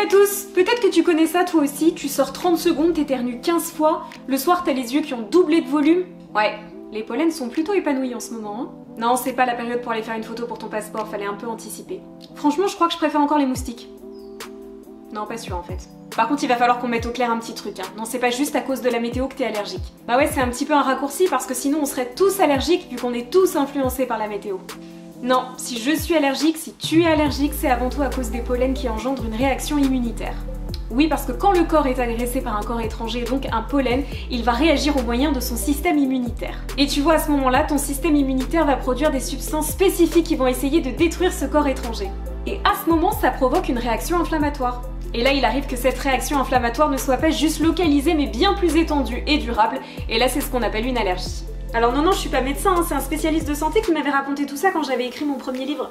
à tous! Peut-être que tu connais ça toi aussi, tu sors 30 secondes, t'éternues 15 fois, le soir t'as les yeux qui ont doublé de volume. Ouais, les pollens sont plutôt épanouis en ce moment, hein. Non, c'est pas la période pour aller faire une photo pour ton passeport, fallait un peu anticiper. Franchement, je crois que je préfère encore les moustiques. Non, pas sûr en fait. Par contre, il va falloir qu'on mette au clair un petit truc, hein. Non, c'est pas juste à cause de la météo que t'es allergique. Bah ouais, c'est un petit peu un raccourci parce que sinon on serait tous allergiques vu qu'on est tous influencés par la météo. Non, si je suis allergique, si tu es allergique, c'est avant tout à cause des pollens qui engendrent une réaction immunitaire. Oui, parce que quand le corps est agressé par un corps étranger, donc un pollen, il va réagir au moyen de son système immunitaire. Et tu vois, à ce moment-là, ton système immunitaire va produire des substances spécifiques qui vont essayer de détruire ce corps étranger. Et à ce moment, ça provoque une réaction inflammatoire. Et là, il arrive que cette réaction inflammatoire ne soit pas juste localisée, mais bien plus étendue et durable. Et là, c'est ce qu'on appelle une allergie. Alors non, je suis pas médecin, hein, c'est un spécialiste de santé qui m'avait raconté tout ça quand j'avais écrit mon premier livre.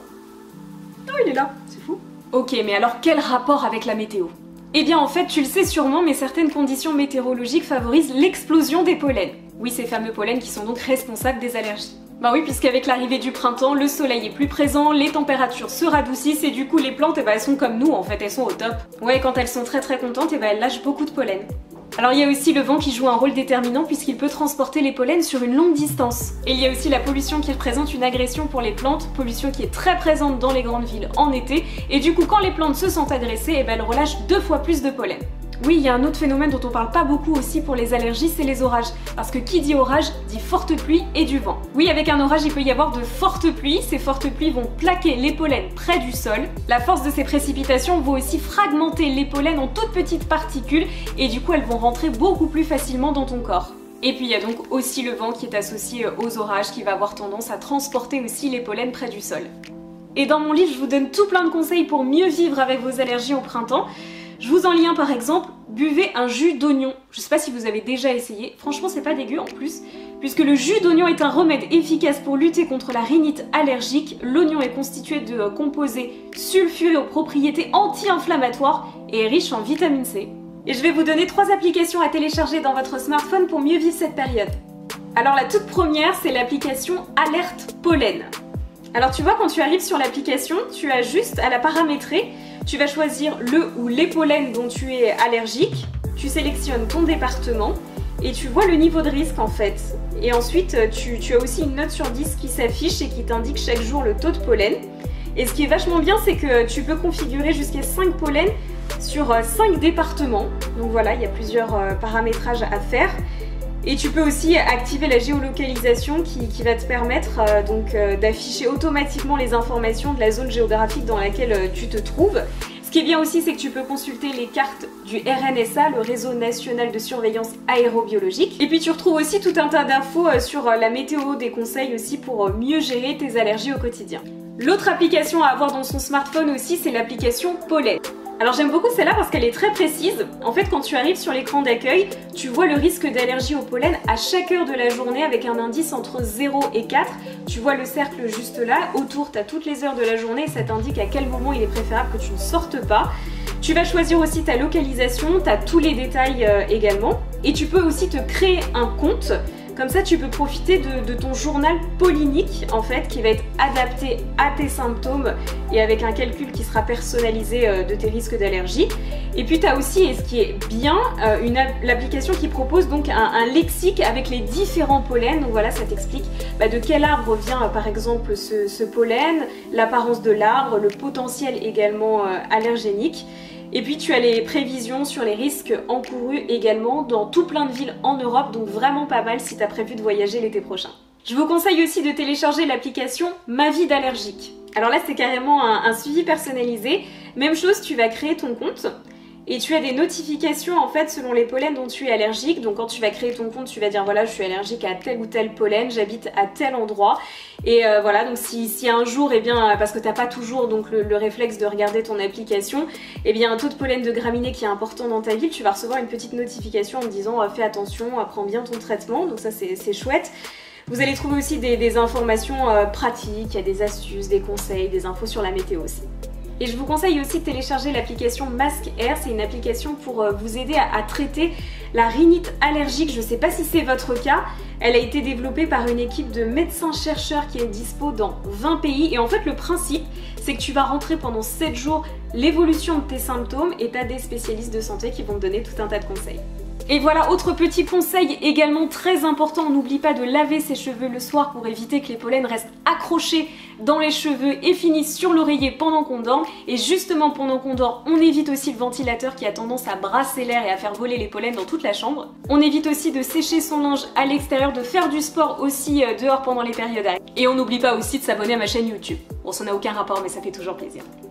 Oh, il est là, c'est fou. Ok, mais alors quel rapport avec la météo ? Eh bien en fait, tu le sais sûrement, mais certaines conditions météorologiques favorisent l'explosion des pollens. Oui, ces fameux pollens qui sont donc responsables des allergies. Bah oui, puisqu'avec l'arrivée du printemps, le soleil est plus présent, les températures se radoucissent et du coup les plantes, elles sont comme nous en fait, elles sont au top. Ouais, quand elles sont très contentes, elles lâchent beaucoup de pollen. Alors il y a aussi le vent qui joue un rôle déterminant puisqu'il peut transporter les pollens sur une longue distance. Et il y a aussi la pollution qui représente une agression pour les plantes, pollution qui est très présente dans les grandes villes en été, et du coup quand les plantes se sentent agressées, elles relâchent 2 fois plus de pollen. Oui, il y a un autre phénomène dont on parle pas beaucoup aussi pour les allergies, c'est les orages. Parce que qui dit orage, dit forte pluie et du vent. Oui, avec un orage, il peut y avoir de fortes pluies. Ces fortes pluies vont plaquer les pollens près du sol. La force de ces précipitations va aussi fragmenter les pollens en toutes petites particules et du coup, elles vont rentrer beaucoup plus facilement dans ton corps. Et puis il y a donc aussi le vent qui est associé aux orages qui va avoir tendance à transporter aussi les pollens près du sol. Et dans mon livre, je vous donne tout plein de conseils pour mieux vivre avec vos allergies au printemps. Je vous en lis un par exemple, buvez un jus d'oignon. Je sais pas si vous avez déjà essayé, franchement c'est pas dégueu en plus. Puisque le jus d'oignon est un remède efficace pour lutter contre la rhinite allergique, l'oignon est constitué de composés sulfurés aux propriétés anti-inflammatoires et est riche en vitamine C. Et je vais vous donner 3 applications à télécharger dans votre smartphone pour mieux vivre cette période. Alors la toute première, c'est l'application Alerte Pollen. Alors tu vois, quand tu arrives sur l'application, tu as juste à la paramétrer. Tu vas choisir le ou les pollens dont tu es allergique, tu sélectionnes ton département et tu vois le niveau de risque en fait. Et ensuite, tu as aussi une note sur 10 qui s'affiche et qui t'indique chaque jour le taux de pollen. Et ce qui est vachement bien, c'est que tu peux configurer jusqu'à 5 pollens sur 5 départements. Donc voilà, il y a plusieurs paramétrages à faire. Et tu peux aussi activer la géolocalisation qui va te permettre d'afficher automatiquement les informations de la zone géographique dans laquelle tu te trouves. Ce qui est bien aussi, c'est que tu peux consulter les cartes du RNSA, le Réseau National de Surveillance Aérobiologique. Et puis tu retrouves aussi tout un tas d'infos sur la météo, des conseils aussi pour mieux gérer tes allergies au quotidien. L'autre application à avoir dans son smartphone aussi, c'est l'application Pollen. Alors j'aime beaucoup celle-là parce qu'elle est très précise. En fait, quand tu arrives sur l'écran d'accueil, tu vois le risque d'allergie au pollen à chaque heure de la journée avec un indice entre 0 et 4. Tu vois le cercle juste là. Autour, tu as toutes les heures de la journée et ça t'indique à quel moment il est préférable que tu ne sortes pas. Tu vas choisir aussi ta localisation, tu as tous les détails également. Et tu peux aussi te créer un compte. Comme ça, tu peux profiter de ton journal pollinique, en fait, qui va être adapté à tes symptômes et avec un calcul qui sera personnalisé de tes risques d'allergie. Et puis, tu as aussi, et ce qui est bien, l'application qui propose donc un lexique avec les différents pollens. Donc voilà, ça t'explique de quel arbre vient, par exemple, ce pollen, l'apparence de l'arbre, le potentiel également allergénique. Et puis tu as les prévisions sur les risques encourus également dans tout plein de villes en Europe, donc vraiment pas mal si tu as prévu de voyager l'été prochain. Je vous conseille aussi de télécharger l'application Ma vie d'allergique. Alors là c'est carrément un suivi personnalisé. Même chose, tu vas créer ton compte et tu as des notifications en fait selon les pollens dont tu es allergique. Donc quand tu vas créer ton compte, tu vas dire voilà, je suis allergique à tel ou tel pollen, j'habite à tel endroit. Et voilà, donc si un jour, parce que t'as pas toujours donc le réflexe de regarder ton application, un taux de pollen de graminées qui est important dans ta ville, tu vas recevoir une petite notification en te disant fais attention, prends bien ton traitement, donc ça c'est chouette. Vous allez trouver aussi des informations pratiques, il y a des astuces, des conseils, des infos sur la météo aussi. Et je vous conseille aussi de télécharger l'application Mask Air, c'est une application pour vous aider à traiter la rhinite allergique, je sais pas si c'est votre cas. Elle a été développée par une équipe de médecins-chercheurs qui est dispo dans 20 pays et en fait le principe c'est que tu vas rentrer pendant 7 jours l'évolution de tes symptômes et tu as des spécialistes de santé qui vont te donner tout un tas de conseils. Et voilà, autre petit conseil également très important, on n'oublie pas de laver ses cheveux le soir pour éviter que les pollens restent accrochés dans les cheveux et finissent sur l'oreiller pendant qu'on dort. Et justement pendant qu'on dort, on évite aussi le ventilateur qui a tendance à brasser l'air et à faire voler les pollens dans toute la chambre. On évite aussi de sécher son linge à l'extérieur, de faire du sport aussi dehors pendant les périodes. Et on n'oublie pas aussi de s'abonner à ma chaîne YouTube. Bon, ça n'a aucun rapport mais ça fait toujours plaisir.